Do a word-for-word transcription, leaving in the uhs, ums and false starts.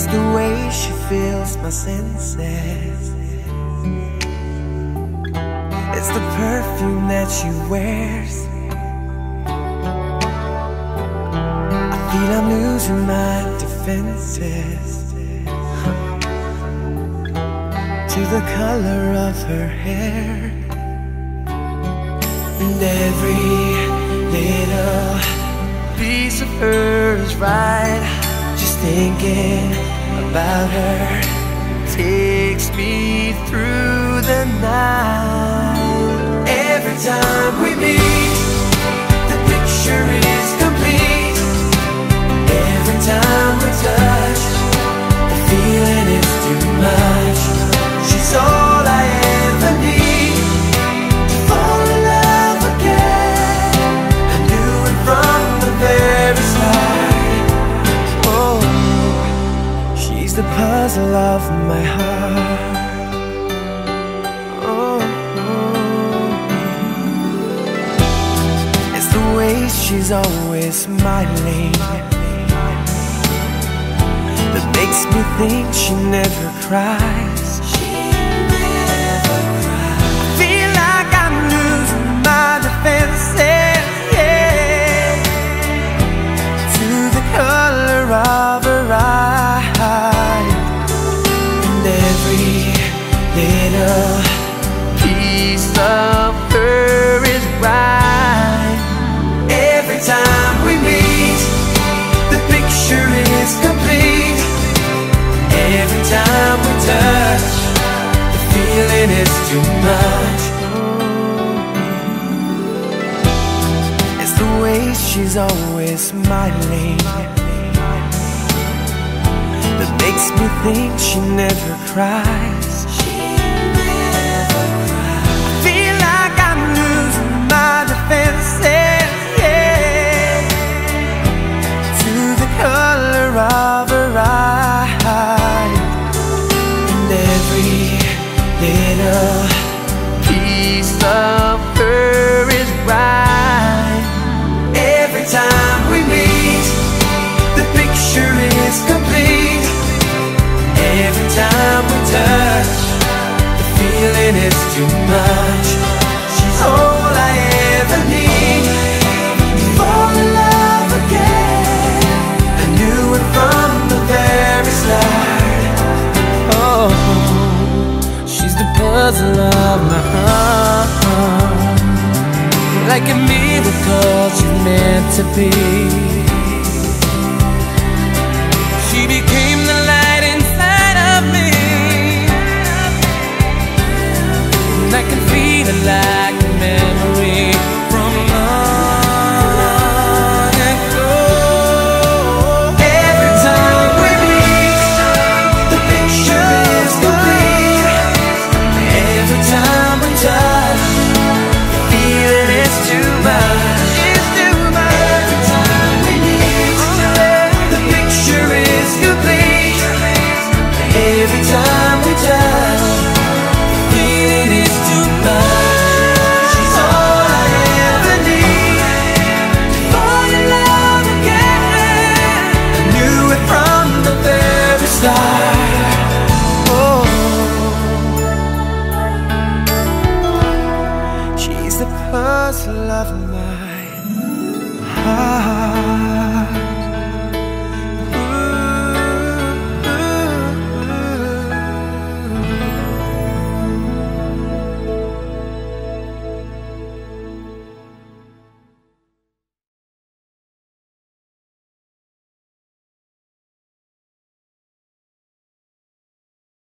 the way she fills my senses. It's the perfume that she wears. I feel I'm losing my defenses to the color of her hair. And every little piece of her is right. Just thinking about her takes me through the night. Every time we meet, the picture is complete. Every time we touch, the feeling is too much. She's all I ever need to fall in love again. I knew it from the very start. Oh, she's the puzzle of my heart. Oh, oh. It's the way she's always smiling that makes me think she never cries. She never cries. I feel like I'm losing my defenses, yeah, to the color of her eyes. And every little piece of her is right. Every time we meet, the picture is complete. Every time we touch, the feeling is too much. It's the way she's always smiling that makes me think she never cries. She never cries. I feel like I'm losing my defenses, yeah, to the color of her eyes. And every little piece of her is right. Every time we meet, the picture is complete. Every time we touch, the feeling is too much. She's all I ever need to fall in love again. I knew it from the very start. Oh, she's the puzzle of my heart. Like a miracle, she's meant to be. She became the light inside of me, and I can feel it like a memory from long ago. Every time we meet, the picture is complete. Every time we touch, the feeling is too much. It's too much. Every time we meet, the picture is complete. Every time we touch, the feeling is too much. She's all I ever need to fall in love again. I knew it from the very start. Oh, she's the puzzle of